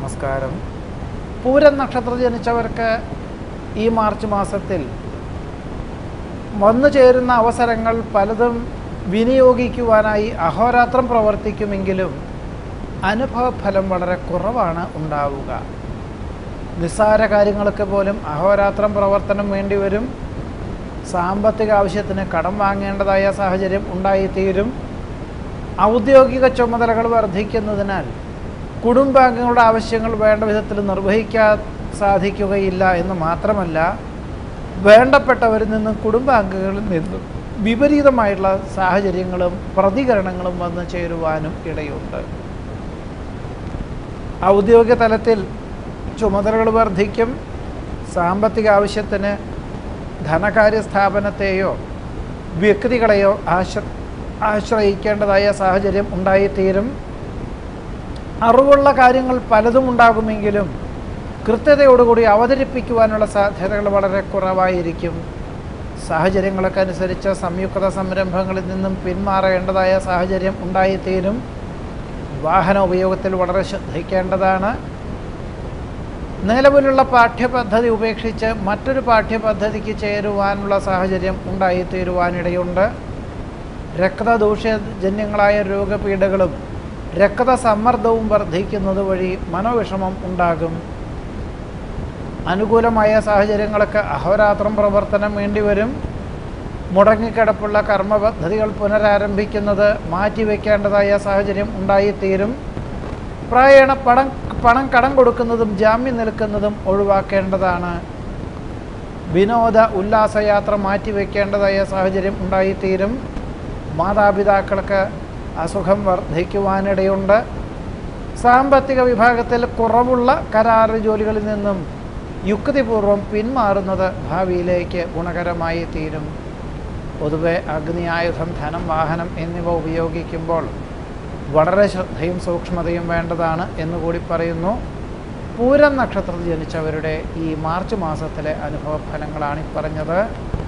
നമസ്കാരം. പൂരം നക്ഷത്രത്തിൽ ജനിച്ചവർക്ക് ഈ മാർച്ച് മാസത്തിൽ വന്നു ചേരുന്ന അവസരങ്ങൾ പലതും വിനിയോഗിക്കുവാനായി അഹോരാത്രം പ്രവർത്തിക്കുമെങ്കിലും അനുഭവഫലം വളരെ കുറവാണ് ഉണ്ടാവുക. നിസ്സാര കാര്യങ്ങൾക്ക് പോലും അഹോരാത്രം പ്രവർത്തനം വേണ്ടിവരും. സാമ്പത്തിക ആവശ്യത്തിന് കടം വാങ്ങേണ്ടതായ സാഹചര്യം ഉണ്ടായിത്തീരും. ഔദ്യോഗിക ചുമതലകൾ വർദ്ധിക്കുന്നതിനാൽ കുടുംബാംഗങ്ങളുടെ ആവശ്യങ്ങൾ വേണ്ട വിധത്തിൽ നിർവഹിക്കാൻ സാധിക്കുകയില്ല എന്ന് മാത്രമല്ല, വേണ്ടപ്പെട്ടവരിൽ നിന്നും കുടുംബാംഗങ്ങളിൽ നിന്നും വിപരീതമായിട്ടുള്ള സാഹചര്യങ്ങളും പ്രതികരണങ്ങളും വന്നു ചേരുവാനും ഇടയുണ്ട്. ഔദ്യോഗിക തലത്തിൽ ചുമതലകൾ വർദ്ധിക്കും. സാമ്പത്തിക ആവശ്യത്തിന് ധനകാര്യ സ്ഥാപനത്തെയോ വ്യക്തികളെയോ ആശ്രയിക്കേണ്ടതായ സാഹചര്യം ഉണ്ടായിത്തീരും. അറിവുള്ള കാര്യങ്ങൾ പലതും ഉണ്ടാകുമെങ്കിലും കൃത്യതയോടുകൂടി അവതരിപ്പിക്കുവാനുള്ള സാധ്യതകൾ വളരെ കുറവായിരിക്കും. സാഹചര്യങ്ങളൊക്കെ അനുസരിച്ച് സംയുക്ത സംരംഭങ്ങളിൽ നിന്നും പിന്മാറേണ്ടതായ സാഹചര്യം ഉണ്ടായിത്തീരും. വാഹന ഉപയോഗത്തിൽ വളരെ ശ്രദ്ധിക്കേണ്ടതാണ്. നിലവിലുള്ള പാഠ്യപദ്ധതി ഉപേക്ഷിച്ച് മറ്റൊരു പാഠ്യപദ്ധതിക്ക് ചേരുവാനുള്ള സാഹചര്യം ഉണ്ടായിത്തീരുവാനിടയുണ്ട്. രക്തദൂഷ്യജന്യങ്ങളായ രോഗപീഠകളും രക്തസമ്മർദ്ദവും വർദ്ധിക്കുന്നത് വഴി മനോവിഷമം ഉണ്ടാകും. അനുകൂലമായ സാഹചര്യങ്ങളൊക്കെ അഹോരാത്രം പ്രവർത്തനം വേണ്ടിവരും. മുടങ്ങിക്കിടപ്പുള്ള കർമ്മപദ്ധതികൾ പുനരാരംഭിക്കുന്നത് മാറ്റിവെക്കേണ്ടതായ സാഹചര്യം ഉണ്ടായിത്തീരും. പ്രായേണ പണം കടം കൊടുക്കുന്നതും ജാമ്യം നിൽക്കുന്നതും ഒഴിവാക്കേണ്ടതാണ്. വിനോദ ഉല്ലാസയാത്ര മാറ്റിവെക്കേണ്ടതായ സാഹചര്യം ഉണ്ടായിത്തീരും. മാതാപിതാക്കൾക്ക് അസുഖം വർദ്ധിക്കുവാനിടയുണ്ട്. സാമ്പത്തിക വിഭാഗത്തിൽ കുറവുള്ള കരാർ ജോലികളിൽ നിന്നും യുക്തിപൂർവം പിന്മാറുന്നത് ഭാവിയിലേക്ക് ഗുണകരമായി തീരും. പൊതുവെ അഗ്നി, ആയുധം, ധനം, വാഹനം എന്നിവ ഉപയോഗിക്കുമ്പോൾ വളരെ ശ്രദ്ധയും സൂക്ഷ്മതയും വേണ്ടതാണ് എന്നുകൂടി പറയുന്നു. പൂരം നക്ഷത്രത്തിൽ ജനിച്ചവരുടെ ഈ മാർച്ച് മാസത്തിലെ അനുഭവ ഫലങ്ങളാണ് ഈ പറഞ്ഞത്.